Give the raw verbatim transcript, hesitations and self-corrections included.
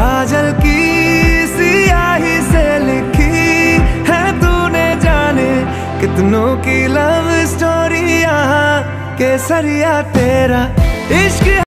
काजल की सियाही से लिखी है तूने जाने कितनों की लव स्टोरी। यहाँ केसरिया तेरा इश्क